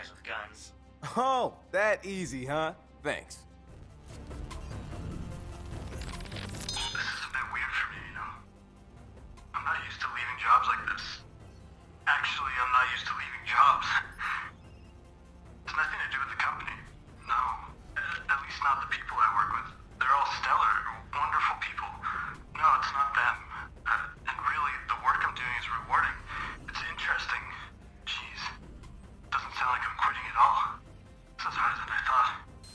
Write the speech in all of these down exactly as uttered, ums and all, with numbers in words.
guys with guns. Oh, that easy, huh? Thanks. This is a bit weird for me, you know? I'm not used to leaving jobs like this. Actually, I'm not used to leaving jobs. It's nothing to do with the company. No. At least not the people I work with. They're all stellar, wonderful people. No, it's not them. Uh, and really, the work I'm doing is rewarding. It's interesting. Jeez. Doesn't sound like I'm quitting at all. It's as hard than I thought.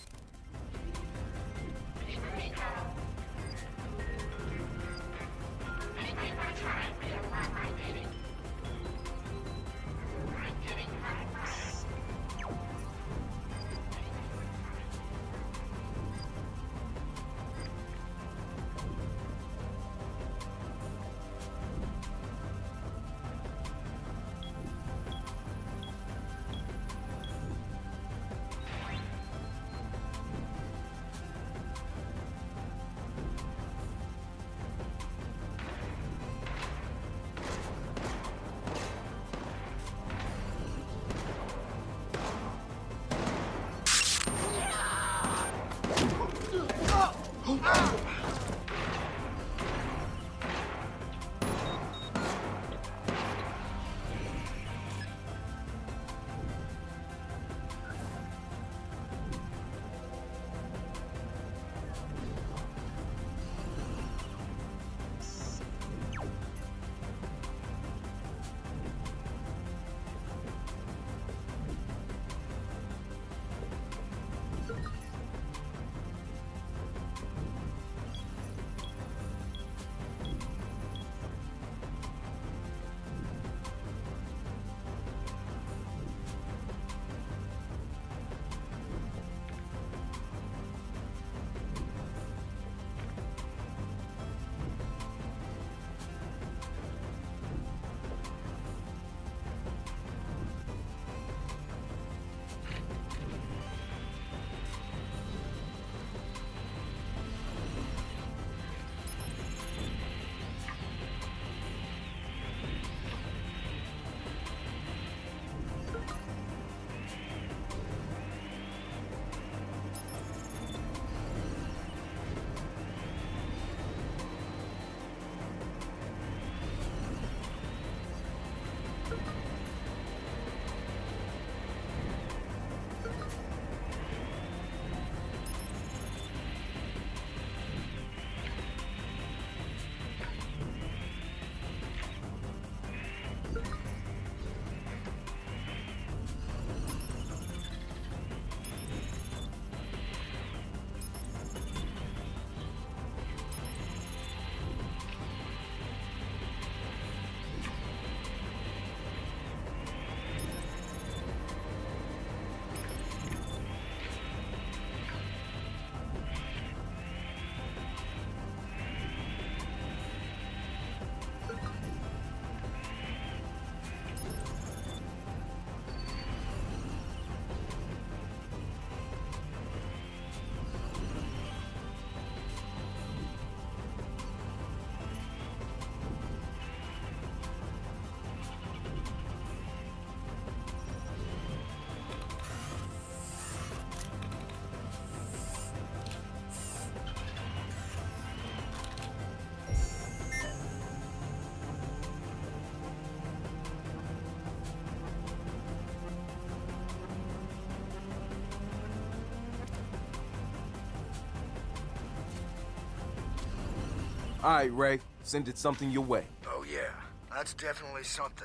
All right, Ray. Sending something your way. Oh, yeah. That's definitely something.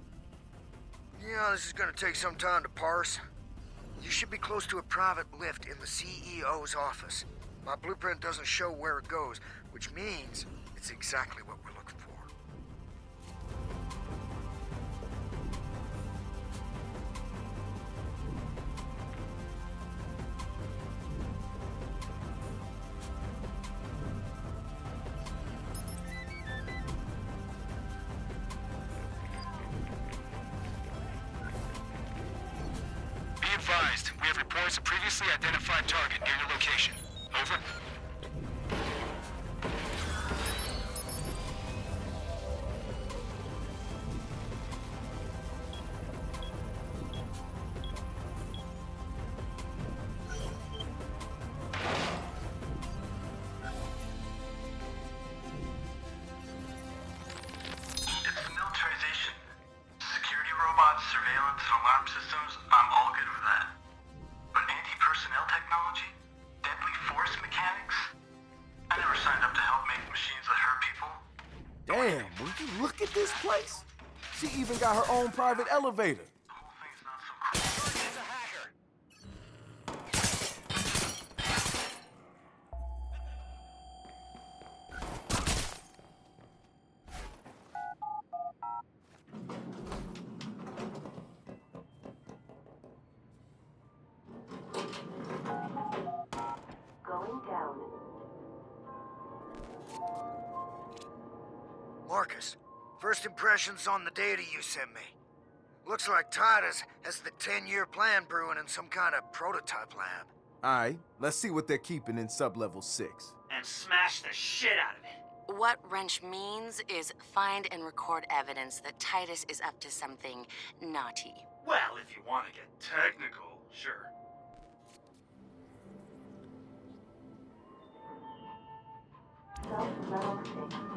Yeah, this is gonna take some time to parse. You should be close to a private lift in the C E O's office. My blueprint doesn't show where it goes, which means it's exactly what we're looking for. Advised, we have reports of previously identified target near your location. Over. even got her own private elevator. The whole thing's not so cool. It's a hacker. Going down. Marcus, first impressions on the data you sent me. Looks like Titus has the ten-year plan brewing in some kind of prototype lab. Alright, let's see what they're keeping in sub-level six. And smash the shit out of it. What Wrench means is find and record evidence that Titus is up to something naughty. Well, if you want to get technical, sure. Sub level six.